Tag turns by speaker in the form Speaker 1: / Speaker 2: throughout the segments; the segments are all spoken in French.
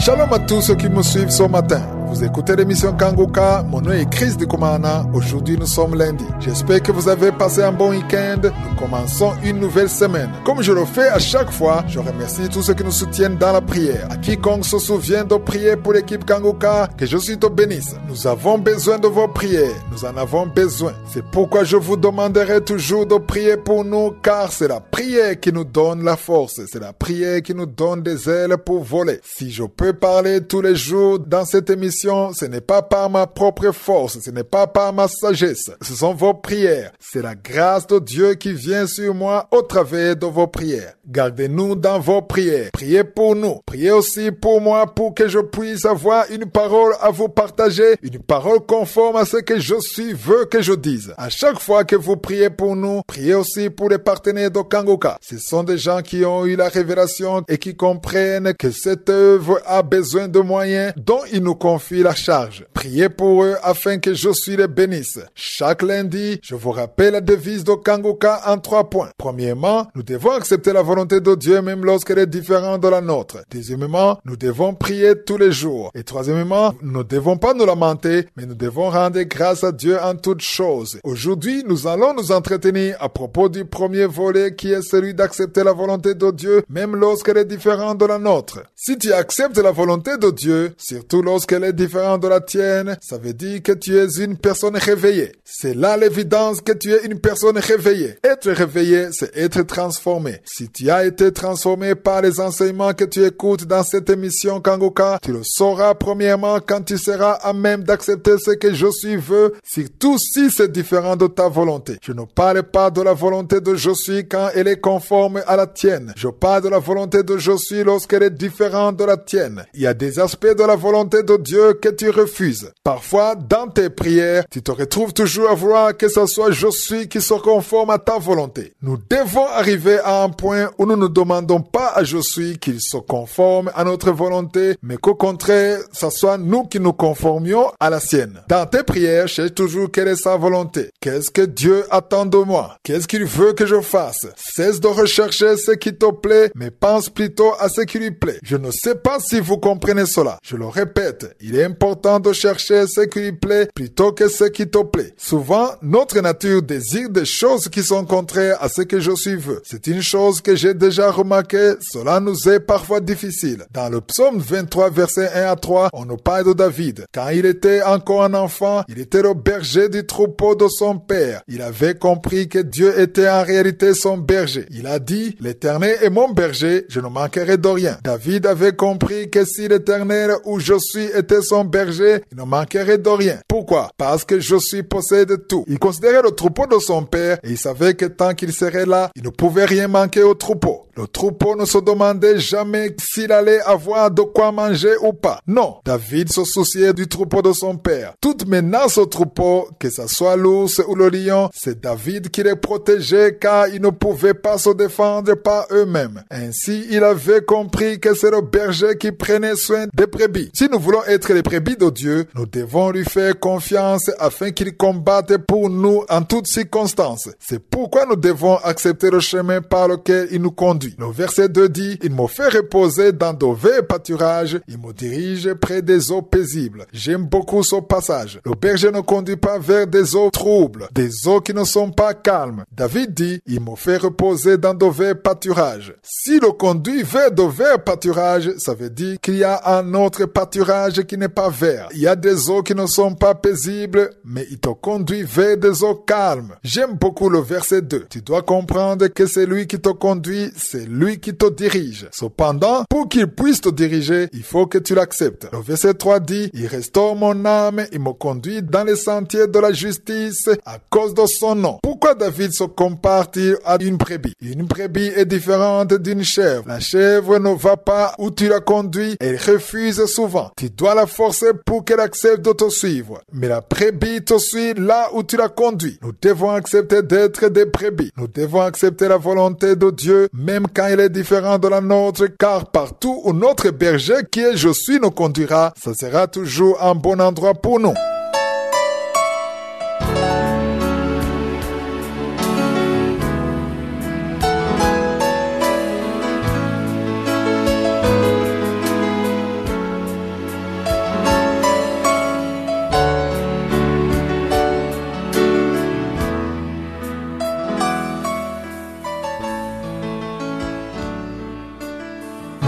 Speaker 1: Shalom à tous ceux qui me suivent ce matin. Vous écoutez l'émission Kanguka, mon nom est Chris Dikumana. Aujourd'hui nous sommes lundi. J'espère que vous avez passé un bon week-end. Nous commençons une nouvelle semaine. Comme je le fais à chaque fois, je remercie tous ceux qui nous soutiennent dans la prière. À quiconque se souvient de prier pour l'équipe Kanguka, que Jésus te bénisse. Nous avons besoin de vos prières. Nous en avons besoin. C'est pourquoi je vous demanderai toujours de prier pour nous, car c'est la prière qui nous donne la force. C'est la prière qui nous donne des ailes pour voler. Si je peux parler tous les jours dans cette émission, ce n'est pas par ma propre force, ce n'est pas par ma sagesse. Ce sont vos prières. C'est la grâce de Dieu qui vient sur moi au travers de vos prières. Gardez-nous dans vos prières. Priez pour nous. Priez aussi pour moi pour que je puisse avoir une parole à vous partager, une parole conforme à ce que je suis veux que je dise. À chaque fois que vous priez pour nous, priez aussi pour les partenaires de Kanguka. Ce sont des gens qui ont eu la révélation et qui comprennent que cette œuvre a besoin de moyens dont ils nous confient la charge. Priez pour eux afin que je suis les bénisse. Chaque lundi, je vous rappelle la devise de Kanguka en 3 points. Premièrement, nous devons accepter la volonté de Dieu même lorsqu'elle est différente de la nôtre. Deuxièmement, nous devons prier tous les jours. Et troisièmement, nous ne devons pas nous lamenter, mais nous devons rendre grâce à Dieu en toutes choses. Aujourd'hui, nous allons nous entretenir à propos du premier volet qui est celui d'accepter la volonté de Dieu même lorsqu'elle est différente de la nôtre. Si tu acceptes la volonté de Dieu, surtout lorsqu'elle est différente de la tienne, ça veut dire que tu es une personne réveillée. C'est là l'évidence que tu es une personne réveillée. Être réveillé, c'est être transformé. Si tu as été transformé par les enseignements que tu écoutes dans cette émission Kanguka, tu le sauras premièrement quand tu seras à même d'accepter ce que je suis veux, surtout si c'est différent de ta volonté. Je ne parle pas de la volonté de je suis quand elle est conforme à la tienne. Je parle de la volonté de je suis lorsqu'elle est différente de la tienne. Il y a des aspects de la volonté de Dieu que tu refuses. Parfois, dans tes prières, tu te retrouves toujours à vouloir que ce soit je suis qui se conforme à ta volonté. Nous devons arriver à un point où nous ne demandons pas à je suis qu'il se conforme à notre volonté, mais qu'au contraire, ce soit nous qui nous conformions à la sienne. Dans tes prières, cherche toujours quelle est sa volonté. Qu'est-ce que Dieu attend de moi? Qu'est-ce qu'il veut que je fasse? Cesse de rechercher ce qui te plaît, mais pense plutôt à ce qui lui plaît. Je ne sais pas si vous comprenez cela. Je le répète, il est important de chercher ce qui lui plaît plutôt que ce qui te plaît. Souvent, notre nature désire des choses qui sont contraires à ce que je suis veux. C'est une chose que j'ai déjà remarqué, cela nous est parfois difficile. Dans le psaume 23, verset 1 à 3, on nous parle de David. Quand il était encore un enfant, il était le berger du troupeau de son père. Il avait compris que Dieu était en réalité son berger. Il a dit, l'Éternel est mon berger, je ne manquerai de rien. David avait compris que si l'Éternel où je suis était son berger, il ne manquerait de rien. Pourquoi? Parce que je suis possède tout. Il considérait le troupeau de son père et il savait que tant qu'il serait là, il ne pouvait rien manquer au troupeau. Le troupeau ne se demandait jamais s'il allait avoir de quoi manger ou pas. Non, David se souciait du troupeau de son père. Toute menace au troupeau, que ce soit l'ours ou le lion, c'est David qui les protégeait car ils ne pouvaient pas se défendre par eux-mêmes. Ainsi, il avait compris que c'est le berger qui prenait soin des brebis. Si nous voulons être les brebis de Dieu, nous devons lui faire confiance afin qu'il combatte pour nous en toutes circonstances. C'est pourquoi nous devons accepter le chemin par lequel il nous conduit. Le verset 2 dit, il me fait reposer dans de verts pâturages, il me dirige près des eaux paisibles. J'aime beaucoup ce passage. Le berger ne conduit pas vers des eaux troubles, des eaux qui ne sont pas calmes. David dit, il me fait reposer dans de verts pâturages. Si le conduit vers de verts pâturages, ça veut dire qu'il y a un autre pâturage qui n'est pas vert. Il y a des eaux qui ne sont pas paisibles, mais il te conduit vers des eaux calmes. J'aime beaucoup le verset 2. Tu dois comprendre que c'est lui qui te conduit, c'est lui qui te dirige. Cependant, pour qu'il puisse te diriger, il faut que tu l'acceptes. Le verset 3 dit, il restaure mon âme, il me conduit dans les sentiers de la justice à cause de son nom. Pourquoi David se compare-t-il à une brebis? Une brebis est différente d'une chèvre. La chèvre ne va pas où tu la conduis, elle refuse souvent. Tu dois la forcer pour qu'elle accepte de te suivre. Mais la brebis te suit là où tu la conduis. Nous devons accepter d'être des brebis. Nous devons accepter la volonté de Dieu, même quand elle est différente de la nôtre, car partout où notre berger qui est je suis nous conduira, ça sera toujours un bon endroit pour nous.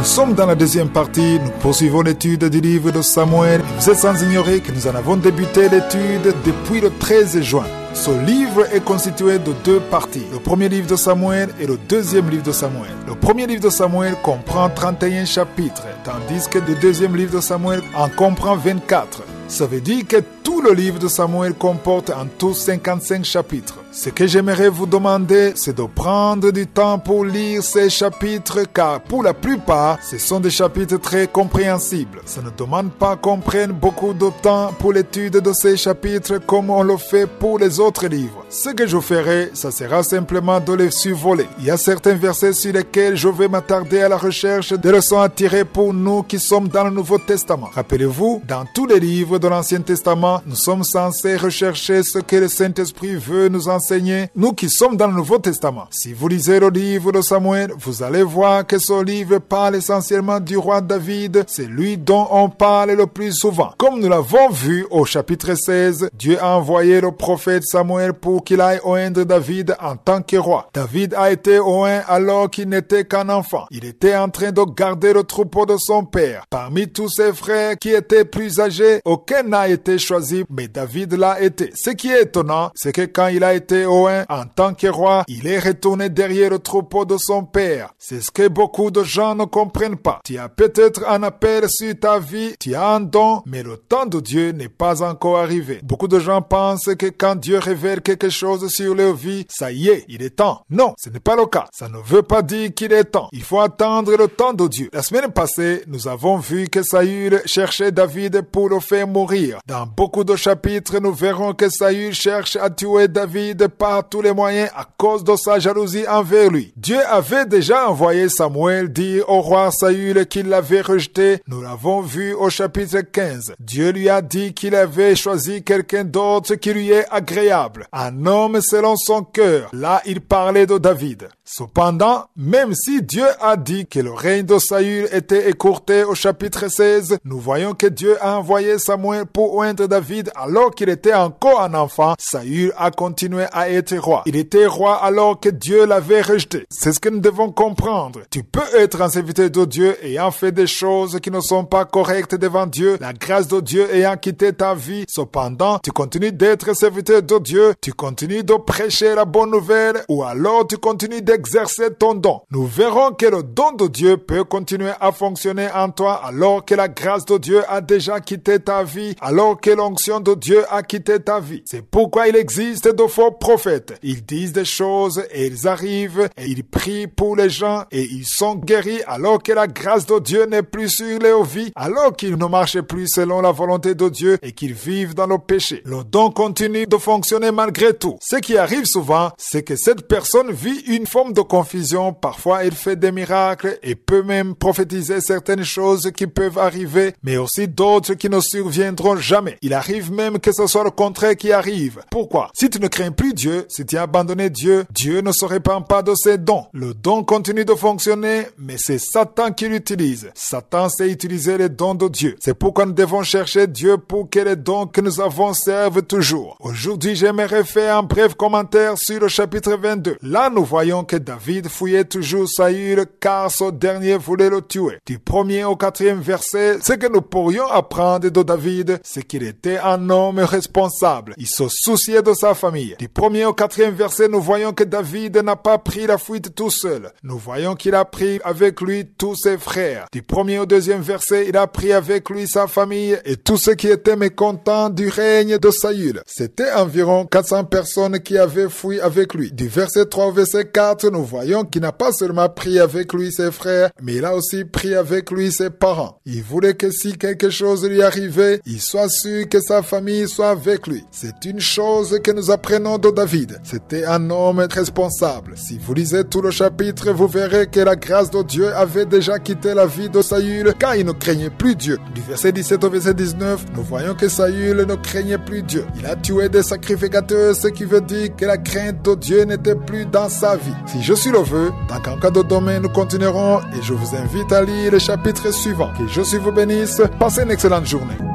Speaker 1: Nous sommes dans la deuxième partie, nous poursuivons l'étude du livre de Samuel. Vous êtes sans ignorer que nous en avons débuté l'étude depuis le 13 juin. Ce livre est constitué de deux parties, le premier livre de Samuel et le deuxième livre de Samuel. Le premier livre de Samuel comprend 31 chapitres, tandis que le deuxième livre de Samuel en comprend 24. Ça veut dire que tout le livre de Samuel comporte en tout 55 chapitres. Ce que j'aimerais vous demander, c'est de prendre du temps pour lire ces chapitres, car pour la plupart, ce sont des chapitres très compréhensibles. Ça ne demande pas qu'on prenne beaucoup de temps pour l'étude de ces chapitres comme on le fait pour les autres livres. Ce que je ferai, ça sera simplement de les survoler. Il y a certains versets sur lesquels je vais m'attarder à la recherche des leçons à tirer pour nous qui sommes dans le Nouveau Testament. Rappelez-vous, dans tous les livres de l'Ancien Testament, nous sommes censés rechercher ce que le Saint-Esprit veut nous enseigner, nous qui sommes dans le Nouveau Testament. Si vous lisez le livre de Samuel, vous allez voir que ce livre parle essentiellement du roi David. C'est lui dont on parle le plus souvent. Comme nous l'avons vu au chapitre 16, Dieu a envoyé le prophète Samuel pour qu'il aille oindre David en tant que roi. David a été oint alors qu'il n'était qu'un enfant. Il était en train de garder le troupeau de son père. Parmi tous ses frères qui étaient plus âgés, aucun n'a été choisi, mais David l'a été. Ce qui est étonnant, c'est que quand il a été oint en tant que roi, il est retourné derrière le troupeau de son père. C'est ce que beaucoup de gens ne comprennent pas. Tu as peut-être un appel sur ta vie, tu as un don, mais le temps de Dieu n'est pas encore arrivé. Beaucoup de gens pensent que quand Dieu révèle quelque chose sur leur vie, ça y est, il est temps. Non, ce n'est pas le cas. Ça ne veut pas dire qu'il est temps. Il faut attendre le temps de Dieu. La semaine passée, nous avons vu que Saül cherchait David pour le faire mourir. Dans beaucoup de chapitres, nous verrons que Saül cherche à tuer David par tous les moyens à cause de sa jalousie envers lui. Dieu avait déjà envoyé Samuel dire au roi Saül qu'il l'avait rejeté. Nous l'avons vu au chapitre 15. Dieu lui a dit qu'il avait choisi quelqu'un d'autre qui lui est agréable. Un homme selon son cœur. Là, il parlait de David. Cependant, même si Dieu a dit que le règne de Saül était écourté au chapitre 16, nous voyons que Dieu a envoyé Samuel pour oindre David alors qu'il était encore un enfant. Saül a continué à être roi. Il était roi alors que Dieu l'avait rejeté. C'est ce que nous devons comprendre. Tu peux être un serviteur de Dieu ayant fait des choses qui ne sont pas correctes devant Dieu, la grâce de Dieu ayant quitté ta vie. Cependant, tu continues d'être serviteur de Dieu, tu continues de prêcher la bonne nouvelle ou alors tu continues d'exercer ton don. Nous verrons que le don de Dieu peut continuer à fonctionner en toi alors que la grâce de Dieu a déjà quitté ta vie, alors que l'onction de Dieu a quitté ta vie. C'est pourquoi il existe de faux prophètes. Ils disent des choses et ils arrivent et ils prient pour les gens et ils sont guéris alors que la grâce de Dieu n'est plus sur leur vie, alors qu'ils ne marchent plus selon la volonté de Dieu et qu'ils vivent dans le péché. Le don continue de fonctionner malgré tout. Ce qui arrive souvent, c'est que cette personne vit une forme de confusion. Parfois, elle fait des miracles et peut même prophétiser certaines choses qui peuvent arriver, mais aussi d'autres qui ne surviendront jamais. Il arrive même que ce soit le contraire qui arrive. Pourquoi? Si tu ne crains plus Dieu, si tu as abandonné Dieu, Dieu ne se répand pas de ses dons. Le don continue de fonctionner, mais c'est Satan qui l'utilise. Satan sait utiliser les dons de Dieu. C'est pourquoi nous devons chercher Dieu pour que les dons que nous avons servent toujours. Aujourd'hui, j'aimerais faire un bref commentaire sur le chapitre 22. Là, nous voyons que David fouillait toujours Saül car ce dernier voulait le tuer. Du 1er au 4e verset, ce que nous pourrions apprendre de David, c'est qu'il était un homme responsable. Il se souciait de sa famille. Du 1er au 4e verset, nous voyons que David n'a pas pris la fuite tout seul. Nous voyons qu'il a pris avec lui tous ses frères. Du 1er au 2e verset, il a pris avec lui sa famille et tous ceux qui étaient mécontents du règne de Saül. C'était environ 400 personnes qui avaient fui avec lui. Du verset 3 au verset 4, nous voyons qu'il n'a pas seulement pris avec lui ses frères, mais il a aussi pris avec lui ses parents. Il voulait que si quelque chose lui arrivait, il soit sûr que sa famille soit avec lui. C'est une chose que nous apprenons de David. C'était un homme responsable. Si vous lisez tout le chapitre, vous verrez que la grâce de Dieu avait déjà quitté la vie de Saül car il ne craignait plus Dieu. Du verset 17 au verset 19, nous voyons que Saül ne craignait plus Dieu. Il a tué des sacrificateurs, ce qui veut dire que la crainte de Dieu n'était plus dans sa vie. Si je suis le vœu, dans qu'en cas de domaine, nous continuerons et je vous invite à lire le chapitre suivant. Que Jésus vous bénisse. Passez une excellente journée.